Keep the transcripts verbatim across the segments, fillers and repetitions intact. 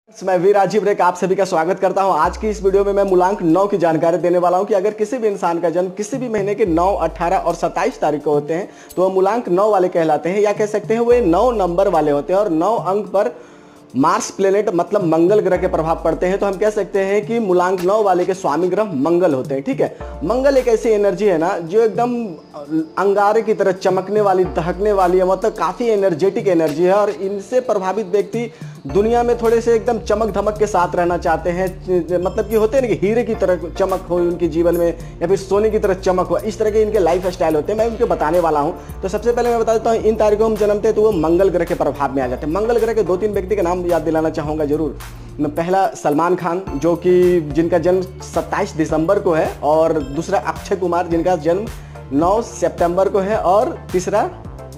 मैं वीर राजीव रेक आप सभी का स्वागत करता हूं। आज की इस वीडियो में मैं मूलांक नौ की जानकारी देने वाला हूं कि अगर किसी भी इंसान का जन्म किसी भी महीने के नौ, अठारह और सत्ताईस तारीख को होते हैं तो वह मूलांक नौ वाले कहलाते हैं, या कह सकते हैं वे नौ नंबर वाले होते हैं और नौ अंक पर मार्स प्लेनेट मतलब मंगल ग्रह के प्रभाव पड़ते हैं। तो हम कह सकते हैं कि मूलांक नौ वाले के स्वामी ग्रह मंगल होते हैं। ठीक है, मंगल एक ऐसी एनर्जी है ना जो एकदम अंगारे की तरह चमकने वाली, दहकने वाली है, मतलब काफी एनर्जेटिक एनर्जी है और इनसे प्रभावित व्यक्ति दुनिया में थोड़े से एकदम चमक धमक के साथ रहना चाहते हैं। मतलब कि होते हैं ना कि हीरे की तरह चमक हो उनके जीवन में, या फिर सोने की तरह चमक हो, इस तरह के इनके लाइफ स्टाइल होते हैं। मैं उनको बताने वाला हूं। तो सबसे पहले मैं बता देता हूं, इन तारीखों हम जन्मते हैं तो वो मंगल ग्रह के प्रभाव में आ जाते हैं। मंगल ग्रह के दो तीन व्यक्ति के नाम याद दिलाना चाहूंगा जरूर। पहला सलमान खान, जो कि जिनका जन्म सत्ताईस दिसंबर को है, और दूसरा अक्षय कुमार जिनका जन्म नौ सितंबर को है, और तीसरा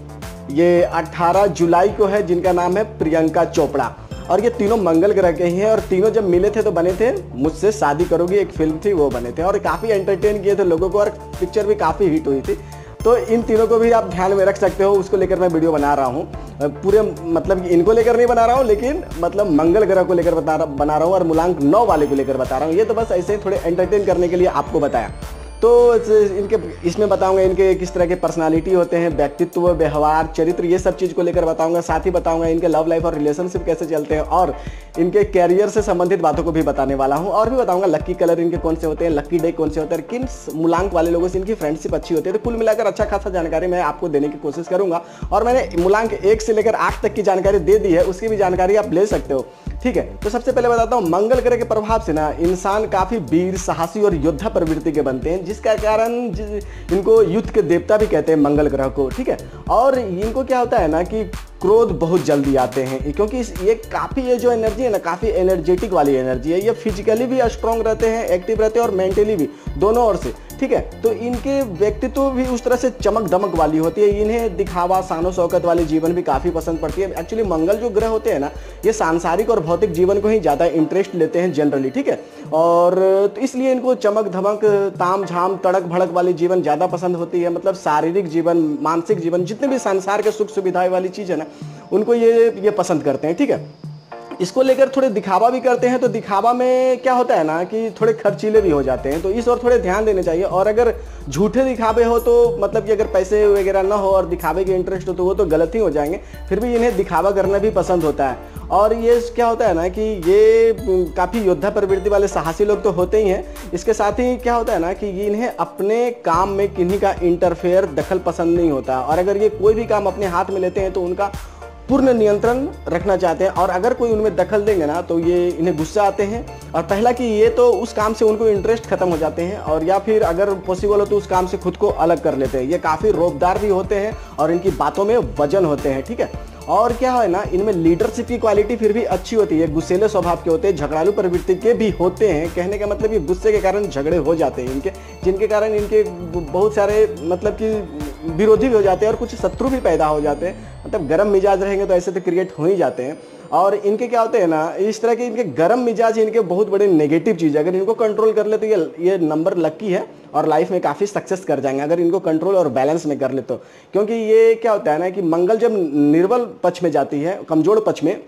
ये अठारह जुलाई को है जिनका नाम है प्रियंका चोपड़ा। और ये तीनों मंगल ग्रह के ही हैं और तीनों जब मिले थे तो बने थे मुझसे शादी करोगी, एक फिल्म थी वो बने थे और काफ़ी एंटरटेन किए थे लोगों को और पिक्चर भी काफ़ी हिट हुई थी। तो इन तीनों को भी आप ध्यान में रख सकते हो, उसको लेकर मैं वीडियो बना रहा हूँ। पूरे मतलब इनको लेकर नहीं बना रहा हूँ, लेकिन मतलब मंगल ग्रह को लेकर बता बना रहा हूँ और मूलांक नौ वाले को लेकर बता रहा हूँ। ये तो बस ऐसे ही थोड़े एंटरटेन करने के लिए आपको बताया। तो इनके इसमें बताऊंगा इनके किस तरह के पर्सनालिटी होते हैं, व्यक्तित्व, व्यवहार, चरित्र, ये सब चीज़ को लेकर बताऊंगा। साथ ही बताऊंगा इनके लव लाइफ और रिलेशनशिप कैसे चलते हैं और इनके कैरियर से संबंधित बातों को भी बताने वाला हूं। और भी बताऊंगा लक्की कलर इनके कौन से होते हैं, लक्की डे कौन से होते हैं, किन मूलांक वाले लोगों से इनकी फ्रेंडशिप अच्छी होती है। तो कुल मिलाकर अच्छा खासा जानकारी मैं आपको देने की कोशिश करूंगा। और मैंने मूलांक एक से लेकर आठ तक की जानकारी दे दी है, उसकी भी जानकारी आप ले सकते हो। ठीक है, तो सबसे पहले बताता हूं, मंगल ग्रह के प्रभाव से ना इंसान काफी वीर, साहसी और योद्धा प्रवृत्ति के बनते हैं, जिसका कारण इनको युद्ध के देवता भी कहते हैं मंगल ग्रह को। ठीक है, और इनको क्या होता है ना कि क्रोध बहुत जल्दी आते हैं, क्योंकि ये काफ़ी ये जो एनर्जी है ना काफ़ी एनर्जेटिक वाली एनर्जी है। ये फिजिकली भी स्ट्रॉन्ग रहते हैं, एक्टिव रहते हैं और मेंटली भी, दोनों ओर से। ठीक है, तो इनके व्यक्तित्व भी उस तरह से चमक दमक वाली होती है। इन्हें दिखावा, शानो शौकत वाले जीवन भी काफ़ी पसंद पड़ती है। एक्चुअली मंगल जो ग्रह होते हैं ना, ये सांसारिक और भौतिक जीवन को ही ज़्यादा इंटरेस्ट लेते हैं जनरली। ठीक है, और तो इसलिए इनको चमक धमक, ताम झाम, तड़क भड़क वाली जीवन ज़्यादा पसंद होती है। मतलब शारीरिक जीवन, मानसिक जीवन, जितने भी संसार के सुख सुविधाएं वाली चीज़ है ना, उनको ये ये पसंद करते हैं। ठीक है, इसको लेकर थोड़े दिखावा भी करते हैं। तो दिखावा में क्या होता है ना कि थोड़े खर्चीले भी हो जाते हैं, तो इस और थोड़े ध्यान देने चाहिए। और अगर झूठे दिखावे हो तो मतलब कि अगर पैसे वगैरह ना हो और दिखावे के इंटरेस्ट हो तो वो तो गलत ही हो जाएंगे। फिर भी इन्हें दिखावा करना भी पसंद होता है। और ये क्या होता है ना कि ये काफ़ी योद्धा प्रवृत्ति वाले साहसी लोग तो होते ही हैं। इसके साथ ही क्या होता है ना कि इन्हें अपने काम में किन्हीं का इंटरफेयर, दखल पसंद नहीं होता। और अगर ये कोई भी काम अपने हाथ में लेते हैं तो उनका पूर्ण नियंत्रण रखना चाहते हैं। और अगर कोई उनमें दखल देंगे ना तो ये इन्हें गुस्सा आते हैं। और पहला कि ये तो उस काम से उनको इंटरेस्ट खत्म हो जाते हैं, और या फिर अगर पॉसिबल हो तो उस काम से खुद को अलग कर लेते हैं। ये काफ़ी रौबदार भी होते हैं और इनकी बातों में वजन होते हैं। ठीक है, और क्या है ना, इनमें लीडरशिप की क्वालिटी फिर भी अच्छी होती है। गुस्सेले स्वभाव के होते हैं, झगड़ालू प्रवृत्ति के भी होते हैं। कहने का मतलब ये गुस्से के कारण झगड़े हो जाते हैं इनके, जिनके कारण इनके बहुत सारे मतलब कि विरोधी भी हो जाते हैं और कुछ शत्रु भी पैदा हो जाते हैं। मतलब गर्म मिजाज रहेंगे तो ऐसे तो क्रिएट हो ही जाते हैं। और इनके क्या होते हैं ना, इस तरह के इनके गर्म मिजाज इनके बहुत बड़े नेगेटिव चीज़ है। अगर इनको कंट्रोल कर ले तो ये ये नंबर लकी है और लाइफ में काफ़ी सक्सेस कर जाएंगे अगर इनको कंट्रोल और बैलेंस में कर ले तो। क्योंकि ये क्या होता है ना कि मंगल जब निर्बल पक्ष में जाती है, कमजोर पक्ष में,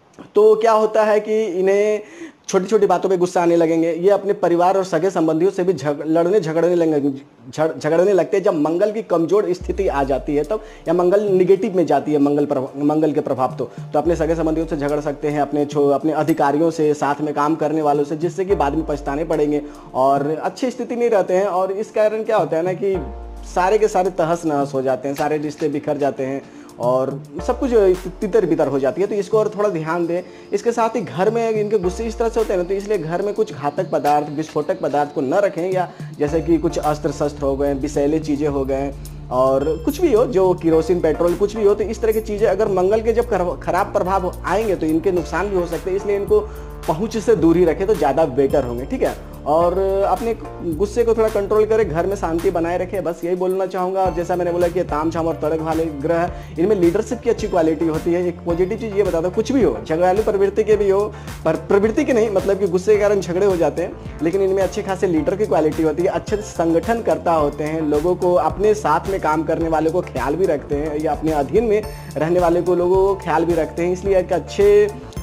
तो क्या होता है कि इन्हें छोटी छोटी बातों पे गुस्सा आने लगेंगे। ये अपने परिवार और सगे संबंधियों से भी झग लड़ने झगड़ने लगेंगे झगड़ने लगते हैं जब मंगल की कमजोर स्थिति आ जाती है तब, या मंगल निगेटिव में जाती है मंगल मंगल के प्रभाव तो तो अपने सगे संबंधियों से झगड़ सकते हैं, अपने छो अपने अधिकारियों से, साथ में काम करने वालों से, जिससे कि बाद में पछताने पड़ेंगे और अच्छी स्थिति नहीं रहते हैं। और इस कारण क्या होता है ना कि सारे के सारे तहस नहस हो जाते हैं, सारे रिश्ते बिखर जाते हैं और सब कुछ तितर बितर हो जाती है। तो इसको और थोड़ा ध्यान दें। इसके साथ ही घर में इनके गुस्से इस तरह से होते हैं ना, तो इसलिए घर में कुछ घातक पदार्थ, विस्फोटक पदार्थ को न रखें, या जैसे कि कुछ अस्त्र शस्त्र हो गए, विषैले चीज़ें हो गए, और कुछ भी हो, जो किरोसिन, पेट्रोल, कुछ भी हो, तो इस तरह की चीज़ें अगर मंगल के जब खराब प्रभाव आएंगे तो इनके नुकसान भी हो सकते हैं। इसलिए इनको पहुंच से दूरी रखें तो ज़्यादा बेटर होंगे। ठीक है, और अपने गुस्से को थोड़ा कंट्रोल करें, घर में शांति बनाए रखें, बस यही बोलना चाहूँगा। और जैसा मैंने बोला कि ताम झाम और तड़क वाले ग्रह, इनमें लीडरशिप की अच्छी क्वालिटी होती है। एक पॉजिटिव चीज़ ये बताता हूँ, कुछ भी हो, झगड़ालू प्रवृत्ति के भी हो, पर प्रवृत्ति के नहीं, मतलब कि गुस्से के कारण झगड़े हो जाते हैं, लेकिन इनमें अच्छे खासे लीडर की क्वालिटी होती है। अच्छे संगठन करता होते हैं, लोगों को, अपने साथ में काम करने वालों को ख्याल भी रखते हैं, या अपने अधीन में रहने वाले को लोगों को ख्याल भी रखते हैं। इसलिए एक अच्छे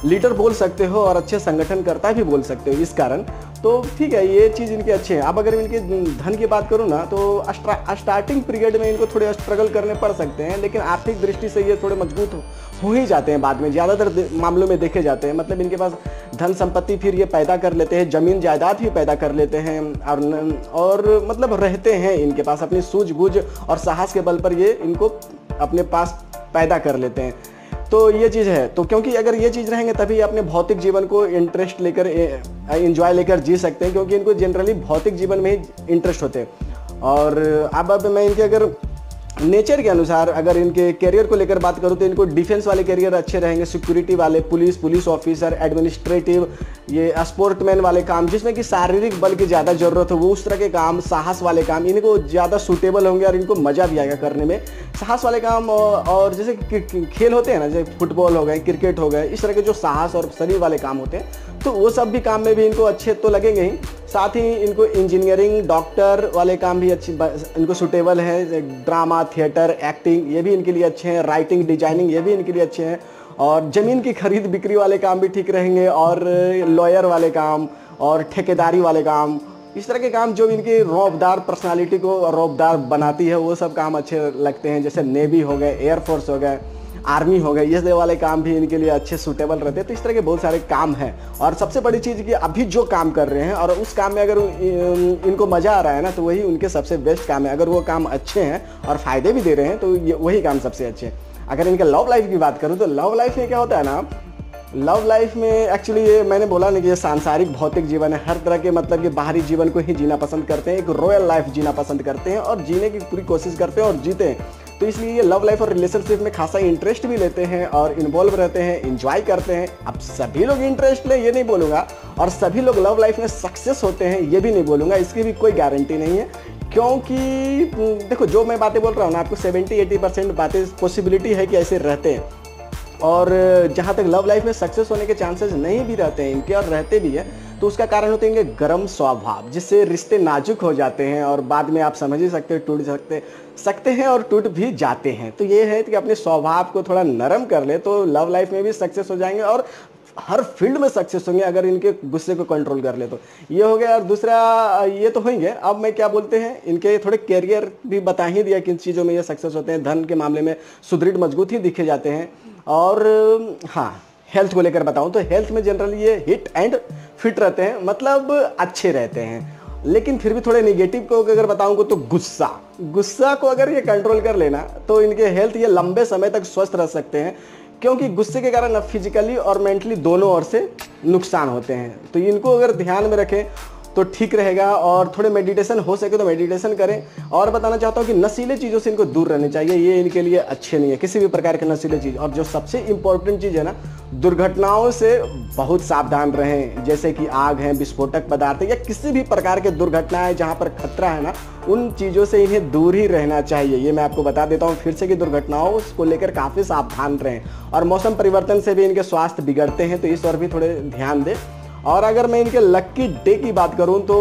लीडर बोल सकते हो और अच्छे संगठनकर्ता भी बोल सकते हो इस कारण। तो ठीक है, ये चीज़ इनके अच्छे हैं। अब अगर इनके धन की बात करूँ ना, तो स्टार्टिंग पीरियड में इनको थोड़े स्ट्रगल करने पड़ सकते हैं, लेकिन आर्थिक दृष्टि से ये थोड़े मजबूत हो ही जाते हैं बाद में, ज़्यादातर मामलों में देखे जाते हैं। मतलब इनके पास धन संपत्ति फिर ये पैदा कर लेते हैं, जमीन जायदाद भी पैदा कर लेते हैं, और और मतलब रहते हैं इनके पास अपनी सूझबूझ और साहस के बल पर ये इनको अपने पास पैदा कर लेते हैं। तो ये चीज़ है। तो क्योंकि अगर ये चीज़ रहेंगे तभी अपने भौतिक जीवन को इंटरेस्ट लेकर, एंजॉय लेकर जी सकते हैं, क्योंकि इनको जनरली भौतिक जीवन में ही इंटरेस्ट होते हैं। और अब अब मैं इनके अगर नेचर के अनुसार अगर इनके करियर को लेकर बात करूँ तो इनको डिफेंस वाले करियर अच्छे रहेंगे, सिक्योरिटी वाले, पुलिस पुलिस ऑफिसर, एडमिनिस्ट्रेटिव, ये स्पोर्टमैन वाले काम जिसमें कि शारीरिक बल की ज़्यादा ज़रूरत हो, वो उस तरह के काम, साहस वाले काम इनको ज़्यादा सूटेबल होंगे और इनको मज़ा भी आएगा करने में। साहस वाले काम और जैसे खेल होते हैं ना, जैसे फुटबॉल हो गए, क्रिकेट हो गए, इस तरह के जो साहस और शरीर वाले काम होते हैं, तो वो सब भी काम में भी इनको अच्छे तो लगेंगे ही। साथ ही इनको इंजीनियरिंग, डॉक्टर वाले काम भी अच्छी इनको सूटेबल है। ड्रामा, थिएटर, एक्टिंग ये भी इनके लिए अच्छे हैं। राइटिंग, डिजाइनिंग ये भी इनके लिए अच्छे हैं। और ज़मीन की खरीद बिक्री वाले काम भी ठीक रहेंगे, और लॉयर वाले काम और ठेकेदारी वाले काम, इस तरह के काम जो इनकी रौबदार पर्सनालिटी को रौबदार बनाती है, वो सब काम अच्छे लगते हैं। जैसे नेवी हो गए, एयरफोर्स हो गए, आर्मी हो गए, ये वाले काम भी इनके लिए अच्छे सूटेबल रहते हैं। तो इस तरह के बहुत सारे काम हैं। और सबसे बड़ी चीज़ कि अभी जो काम कर रहे हैं और उस काम में अगर इनको मज़ा आ रहा है ना, तो वही उनके सबसे बेस्ट काम है। अगर वो काम अच्छे हैं और फ़ायदे भी दे रहे हैं तो ये वही काम सबसे अच्छे हैं। अगर इनके लव लाइफ की बात करूँ तो लव लाइफ में क्या होता है ना, लव लाइफ में एक्चुअली ये मैंने बोला ना कि ये सांसारिक भौतिक जीवन है, हर तरह के मतलब कि बाहरी जीवन को ही जीना पसंद करते हैं, एक रॉयल लाइफ जीना पसंद करते हैं और जीने की पूरी कोशिश करते हैं और जीते हैं। तो इसलिए ये लव लाइफ और रिलेशनशिप में खासा इंटरेस्ट भी लेते हैं और इन्वॉल्व रहते हैं, एंजॉय करते हैं। अब सभी लोग इंटरेस्ट ले ये नहीं बोलूँगा, और सभी लोग लव लाइफ में सक्सेस होते हैं ये भी नहीं बोलूँगा, इसकी भी कोई गारंटी नहीं है। क्योंकि देखो, जो मैं बातें बोल रहा हूँ ना आपको, सेवेंटी एटी परसेंट बातें पॉसिबिलिटी है कि ऐसे रहते हैं, और जहाँ तक लव लाइफ में सक्सेस होने के चांसेस नहीं भी रहते हैं इनके, और रहते भी है, तो उसका कारण होते हैं इनके गर्म स्वभाव, जिससे रिश्ते नाजुक हो जाते हैं और बाद में आप समझ ही सकते हैं टूट सकते सकते हैं और टूट भी जाते हैं। तो ये है कि अपने स्वभाव को थोड़ा नरम कर ले तो लव लाइफ में भी सक्सेस हो जाएंगे और हर फील्ड में सक्सेस होंगे, अगर इनके गुस्से को कंट्रोल कर ले तो। ये हो गया। और दूसरा ये तो होंगे। अब मैं क्या बोलते हैं, इनके थोड़े कैरियर भी बता ही दिया किन चीज़ों में ये सक्सेस होते हैं। धन के मामले में सुदृढ़ मजबूत ही दिखे जाते हैं। और हाँ, हेल्थ को लेकर बताऊं तो हेल्थ में जनरली ये हिट एंड फिट रहते हैं, मतलब अच्छे रहते हैं। लेकिन फिर भी थोड़े निगेटिव को अगर बताऊं तो गुस्सा गुस्सा को अगर ये कंट्रोल कर लेना तो इनके हेल्थ ये लंबे समय तक स्वस्थ रह सकते हैं, क्योंकि गुस्से के कारण फिजिकली और मेंटली दोनों ओर से नुकसान होते हैं। तो इनको अगर ध्यान में रखें तो ठीक रहेगा। और थोड़े मेडिटेशन हो सके तो मेडिटेशन करें। और बताना चाहता हूँ कि नशीले चीज़ों से इनको दूर रहने चाहिए, ये इनके लिए अच्छे नहीं है, किसी भी प्रकार के नशीले चीज़। और जो सबसे इम्पोर्टेंट चीज़ है ना, दुर्घटनाओं से बहुत सावधान रहें, जैसे कि आग है, विस्फोटक पदार्थ या किसी भी प्रकार के दुर्घटनाएं जहाँ पर खतरा है ना, उन चीज़ों से इन्हें दूर ही रहना चाहिए। ये मैं आपको बता देता हूँ फिर से कि दुर्घटनाओं को लेकर काफ़ी सावधान रहें। और मौसम परिवर्तन से भी इनके स्वास्थ्य बिगड़ते हैं, तो इस पर भी थोड़े ध्यान दें। और अगर मैं इनके लक्की डे की बात करूं तो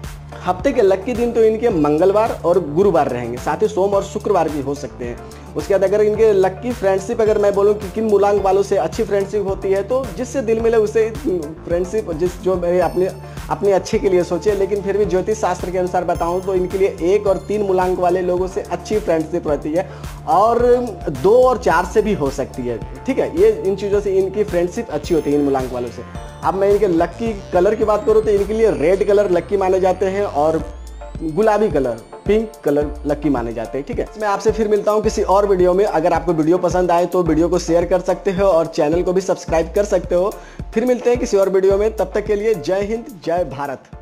हफ्ते के लक्की दिन तो इनके मंगलवार और गुरुवार रहेंगे, साथ ही सोम और शुक्रवार भी हो सकते हैं। उसके बाद अगर इनके लक्की फ्रेंडशिप अगर मैं बोलूं कि किन मूलांक वालों से अच्छी फ्रेंडशिप होती है, तो जिससे दिल मिले उसे फ्रेंडशिप, जिस जो मेरे अपने अपने अच्छे के लिए सोचे। लेकिन फिर भी ज्योतिष शास्त्र के अनुसार बताऊं तो इनके लिए एक और तीन मूलांक वाले लोगों से अच्छी फ्रेंडशिप रहती है, और दो और चार से भी हो सकती है। ठीक है, ये इन चीज़ों से इनकी फ्रेंडशिप अच्छी होती है इन मूलांक वालों से। अब मैं इनके लक्की कलर की बात करूँ तो इनके लिए रेड कलर लक्की माने जाते हैं और गुलाबी कलर, पिंक कलर लक्की माने जाते हैं। ठीक है, मैं आपसे फिर मिलता हूँ किसी और वीडियो में। अगर आपको वीडियो पसंद आए तो वीडियो को शेयर कर सकते हो और चैनल को भी सब्सक्राइब कर सकते हो। फिर मिलते हैं किसी और वीडियो में, तब तक के लिए जय हिंद, जय भारत।